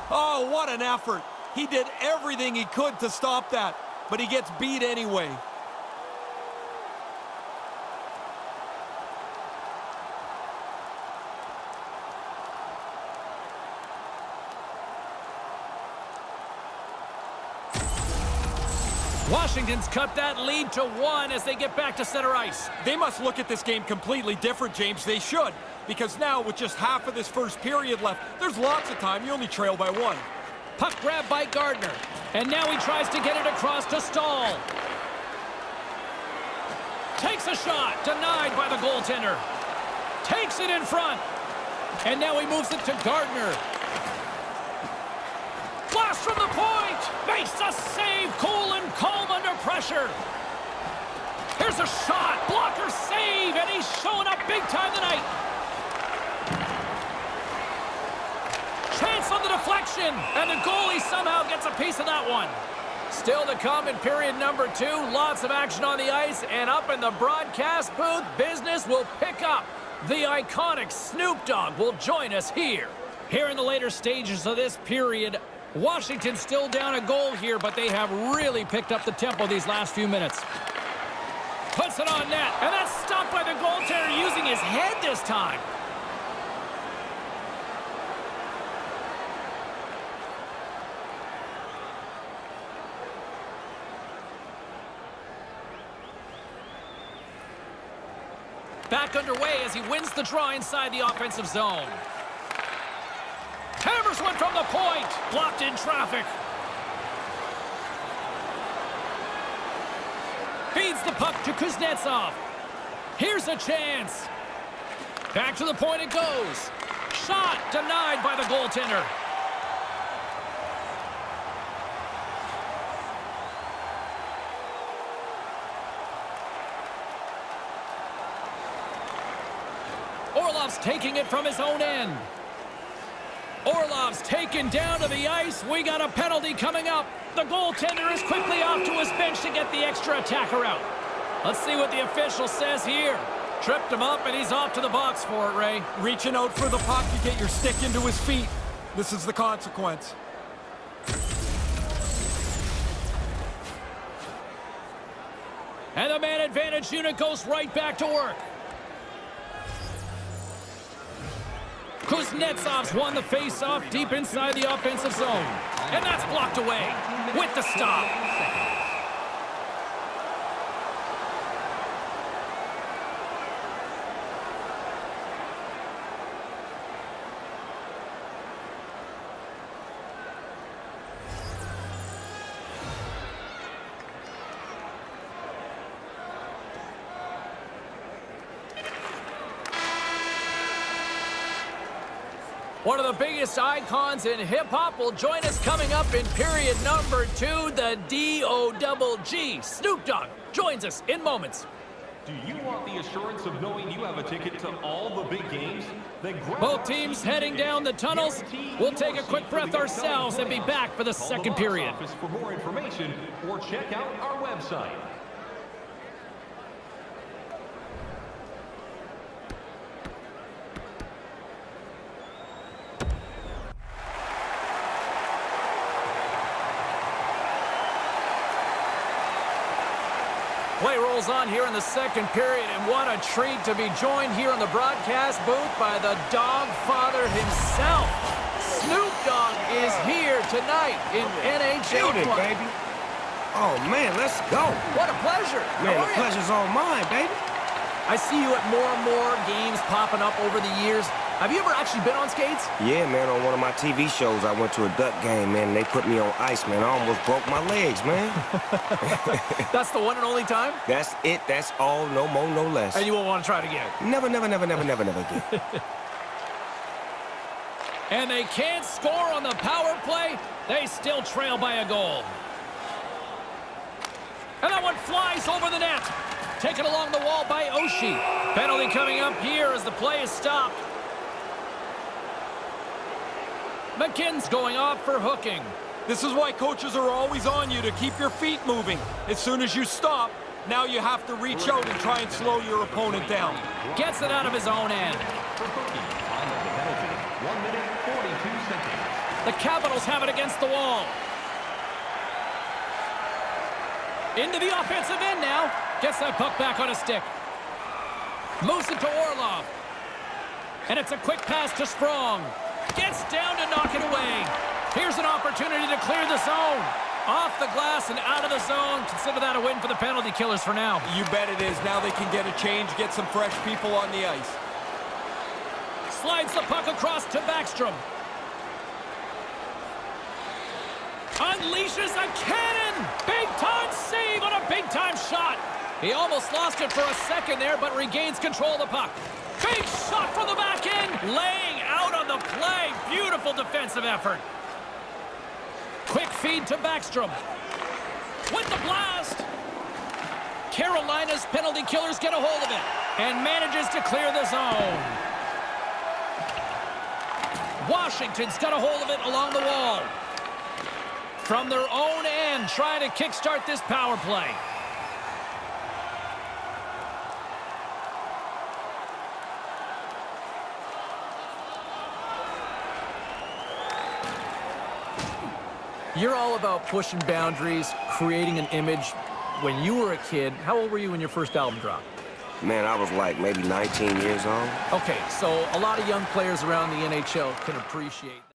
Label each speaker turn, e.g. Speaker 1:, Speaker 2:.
Speaker 1: Oh, what an effort. He did everything he could to stop that, but he gets beat anyway.
Speaker 2: Washington's cut that lead to 1 as they get back to center ice.
Speaker 1: They must look at this game completely different, James. They should. Because now, with just half of this first period left, there's lots of time. You only trail by 1.
Speaker 2: Puck grab by Gardner. And now he tries to get it across to Stahl. Takes a shot. Denied by the goaltender. Takes it in front. And now he moves it to Gardner. Blast from the point! Makes a save! Cool and calm under pressure. Here's a shot! Blocker save! And he's showing up big time tonight. Chance on the deflection! And the goalie somehow gets a piece of that one. Still to come in period number 2. Lots of action on the ice. And up in the broadcast booth, business will pick up. The iconic Snoop Dogg will join us here. Here in the later stages of this period, Washington's still down a goal here, but they have really picked up the tempo these last few minutes. Puts it on net, and that's stopped by the goaltender using his head this time. Back underway as he wins the draw inside the offensive zone. Hammers one from the point. Blocked in traffic. Feeds the puck to Kuznetsov. Here's a chance. Back to the point it goes. Shot denied by the goaltender. Orlov's taking it from his own end. Orlov's taken down to the ice. We got a penalty coming up. The goaltender is quickly off to his bench to get the extra attacker out. Let's see what the official says here. Tripped him up, and he's off to the box for it, Ray.
Speaker 1: Reaching out for the puck, you get your stick into his feet. This is the consequence.
Speaker 2: And the man advantage unit goes right back to work. Kuznetsov's won the face-off deep inside the offensive zone. And that's blocked away with the stop. One of the biggest icons in hip-hop will join us coming up in period number 2, the D-O-double-G. Snoop Dogg joins us in moments.
Speaker 3: Do you want the assurance of knowing you have a ticket to all the big games?
Speaker 2: Both teams heading down the tunnels. We'll take a quick breath ourselves and be back for the second period.
Speaker 3: For more information or check out our website.
Speaker 2: Play rolls on here in the second period, and what a treat to be joined here in the broadcast booth by the Dog Father himself. Snoop Dogg is here tonight in NHL
Speaker 4: play. Baby. Oh, man, let's go.
Speaker 2: What a pleasure.
Speaker 4: Man, the pleasure's all mine, baby.
Speaker 2: I see you at more and more games popping up over the years. Have you ever actually been on skates?
Speaker 4: Yeah, man, on one of my TV shows, I went to a Duck game, man, and they put me on ice, man. I almost broke my legs, man.
Speaker 2: That's the one and only time?
Speaker 4: That's it. That's all. No more, no less.
Speaker 2: And you won't want to try it again?
Speaker 4: Never, never, never, never, never, never again.
Speaker 2: And they can't score on the power play. They still trail by a goal. And that one flies over the net. Taken along the wall by Oshie. Penalty coming up here as the play is stopped. McKinn's going off for hooking.
Speaker 1: This is why coaches are always on you to keep your feet moving. As soon as you stop, now you have to reach out and try and slow your opponent down.
Speaker 2: Gets it out of his own end. The Capitals have it against the wall. Into the offensive end now. Gets that puck back on a stick. Moves it to Orlov. And it's a quick pass to Sprong. Gets down to knock it away. Here's an opportunity to clear the zone. Off the glass and out of the zone. Consider that a win for the penalty killers for now.
Speaker 1: You bet it is. Now they can get a change, get some fresh people on the ice.
Speaker 2: Slides the puck across to Backstrom. Unleashes a cannon. Big-time save on a big-time shot. He almost lost it for a second there, but regains control of the puck. Big shot from the back end. Laying out on the play. Beautiful defensive effort. Quick feed to Backstrom. With the blast. Carolina's penalty killers get a hold of it. And manages to clear the zone. Washington's got a hold of it along the wall. From their own end, trying to kickstart this power play. You're all about pushing boundaries, creating an image. When you were a kid, how old were you when your first album dropped?
Speaker 4: Man, I was like maybe 19 years old.
Speaker 2: Okay, so a lot of young players around the NHL can appreciate